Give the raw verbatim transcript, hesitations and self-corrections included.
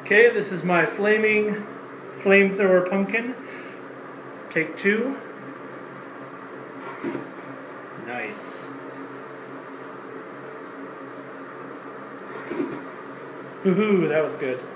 Okay, this is my flaming flamethrower pumpkin. Take two. Nice. Woohoo, that was good.